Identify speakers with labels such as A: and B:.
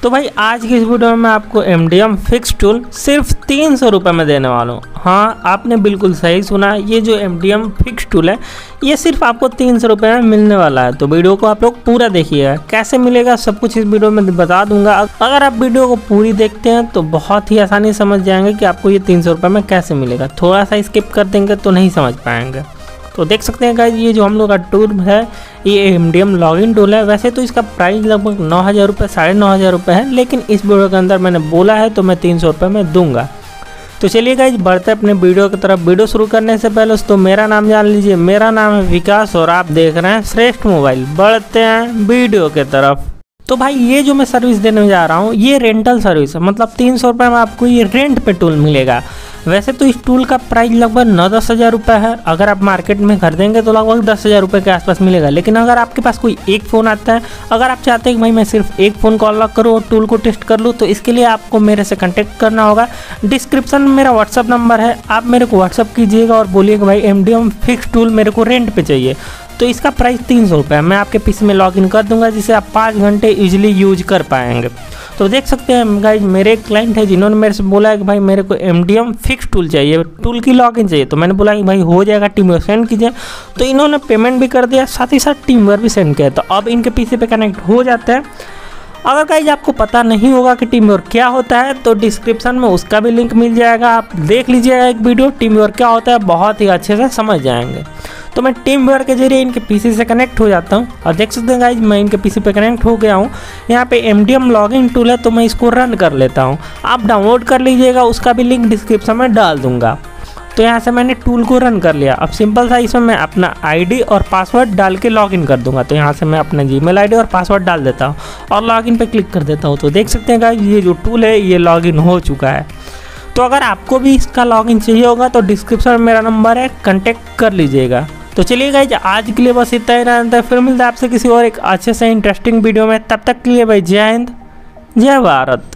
A: तो भाई आज की इस वीडियो में मैं आपको MDM फिक्स टूल सिर्फ 300 रुपये में देने वाला हूँ। हाँ, आपने बिल्कुल सही सुना, ये जो MDM फिक्स टूल है ये सिर्फ आपको 300 रुपये में मिलने वाला है। तो वीडियो को आप लोग पूरा देखिएगा, कैसे मिलेगा सब कुछ इस वीडियो में बता दूंगा। अगर आप वीडियो को पूरी देखते हैं तो बहुत ही आसानी से समझ जाएंगे कि आपको ये 300 रुपये में कैसे मिलेगा। थोड़ा सा स्किप कर देंगे तो नहीं समझ पाएंगे। तो देख सकते हैं गाइस, ये जो हम लोग का टूल है ये MDM लॉगिन टूल है। वैसे तो इसका प्राइस लगभग 9,000 रुपये 9,500 रुपये है, लेकिन इस वीडियो के अंदर मैंने बोला है तो मैं 300 रुपये में दूंगा। तो चलिए गाइस बढ़ते अपने वीडियो की तरफ। वीडियो शुरू करने से पहले दोस्तों मेरा नाम जान लीजिए। मेरा नाम है विकास और आप देख रहे हैं श्रेष्ठ मोबाइल। बढ़ते हैं वीडियो के तरफ। तो भाई ये जो मैं सर्विस देने जा रहा हूँ ये रेंटल सर्विस है, मतलब 300 रुपये में आपको ये रेंट पे टूल मिलेगा। वैसे तो इस टूल का प्राइस लगभग 9-10 हज़ार रुपये है। अगर आप मार्केट में खरीदेंगे तो लगभग 10,000 रुपये के आसपास मिलेगा। लेकिन अगर आपके पास कोई एक फ़ोन आता है, अगर आप चाहते हैं कि भाई मैं सिर्फ एक फ़ोन को अनलॉक करूँ और टूल को टेस्ट कर लूँ, तो इसके लिए आपको मेरे से कॉन्टेक्ट करना होगा। डिस्क्रिप्शन में मेरा व्हाट्सअप नंबर है, आप मेरे को व्हाट्सअप कीजिएगा और बोलिएगा भाई MDM फिक्स टूल मेरे को रेंट पे चाहिए। तो इसका प्राइस 300 रुपये है। मैं आपके पीसी में लॉगिन कर दूंगा जिसे आप 5 घंटे इजीली यूज कर पाएंगे। तो देख सकते हैं गाइज, मेरे एक क्लाइंट है जिन्होंने मेरे से बोला है कि भाई मेरे को MDM फिक्स टूल चाहिए, टूल की लॉगिन चाहिए। तो मैंने बोला कि भाई हो जाएगा, टीमवेयर सेंड कीजिए। तो इन्होंने पेमेंट भी कर दिया, साथ ही साथ टीमवेयर भी सेंड किया। तो अब इनके पीसी पे कनेक्ट हो जाता है। अगर गाइज आपको पता नहीं होगा कि टीमवेयर क्या होता है तो डिस्क्रिप्शन में उसका भी लिंक मिल जाएगा, आप देख लीजिएगा एक वीडियो, टीमवेयर क्या होता है, बहुत ही अच्छे से समझ जाएंगे। तो मैं टीमवेयर के जरिए इनके पीसी से कनेक्ट हो जाता हूं और देख सकते हैं गाइज मैं इनके पीसी पे कनेक्ट हो गया हूं। यहाँ पे MDM लॉगिन टूल है तो मैं इसको रन कर लेता हूं। आप डाउनलोड कर लीजिएगा, उसका भी लिंक डिस्क्रिप्शन में डाल दूंगा। तो यहाँ से मैंने टूल को रन कर लिया। अब सिंपल सा इसमें मैं अपना ID और पासवर्ड डाल के लॉगिन कर दूंगा। तो यहाँ से मैं अपना Gmail ID और पासवर्ड डाल देता हूँ और लॉगिन पे क्लिक कर देता हूँ। तो देख सकते हैं गाइज ये जो टूल है ये लॉगिन हो चुका है। तो अगर आपको भी इसका लॉगिन चाहिए होगा तो डिस्क्रिप्शन में मेरा नंबर है, कॉन्टेक्ट कर लीजिएगा। तो चलिए गाइज आज के लिए बस इतना ही रहता है, फिर मिलता है आपसे किसी और एक अच्छे से इंटरेस्टिंग वीडियो में। तब तक के लिए भाई जय हिंद जय भारत।